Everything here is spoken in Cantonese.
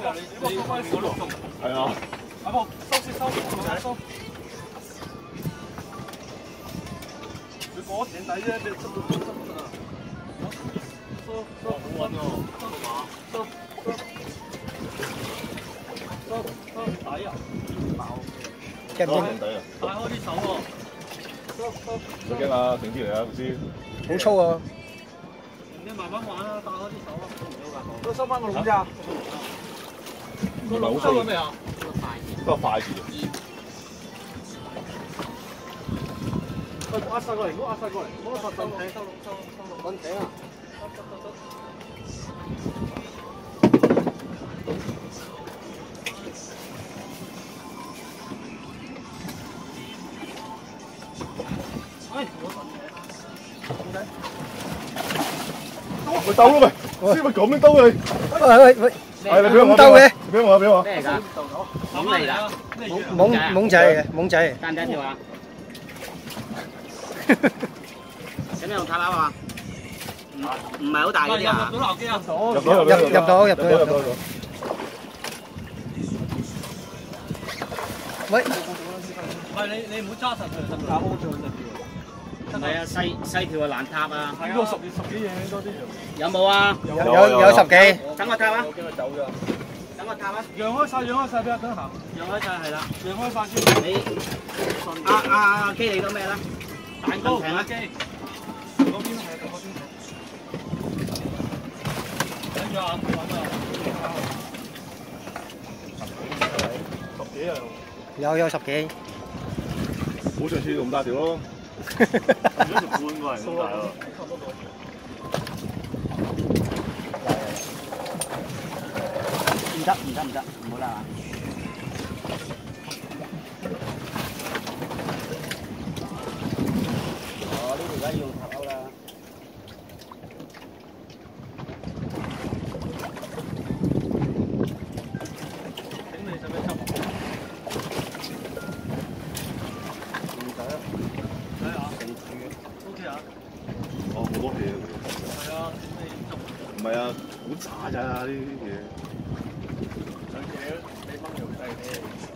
你收翻啲小龍。係啊。阿婆，收先收，收。你嗰艇底啫，你執到得啊！收，好穩喎，收底啊！ 驚唔驚？ 底啊！帶開啲手喎。唔使驚啊，整啲嚟啊，老師。 好粗啊！ 你慢慢玩啦，帶開啲手啊。 都收翻個籠咋？ 唔係好粗未啊？都係筷子。 壓晒過嚟，唔好壓晒過嚟，唔好壓晒艇，收穩艇啊！ 咪兜咯咪，先咪咁樣兜你。 喂， 係你俾我兜嘅， 俾我俾我。 咩嚟㗎？懵嚟㗎？ 懵仔嚟嘅，懵仔嚟。 單條啊？使咩用塔樓啊？唔係好大嗰啲啊？ 入到機啊！ 入到。喂， 唔係你唔好揸實佢，實打 O 咗就掉。 唔係啊，細條啊難塔啊！ 係啊，十幾嘢多啲。 有冇啊？ 有10幾。 等我塔啊！ 我驚佢走咗。 等我塔啊！ 讓開晒俾阿等行。 讓開晒係啦。 讓開晒先。 你阿基你到咩啦？ 蛋糕平啊機。嗰邊係嗰邊。等住啊！揾啊！10幾啊！ 有10幾。 好上次咁大條咯。而家條半個係咁大咯。 唔得，唔好啦。哦，呢條梗要塔歐啦。 頂你使唔使執？唔使啊。睇下。OK 啊？哦，好多嘢。係啊，唔係啊，好渣咋呢啲嘢。想嘢，你掹條細啲。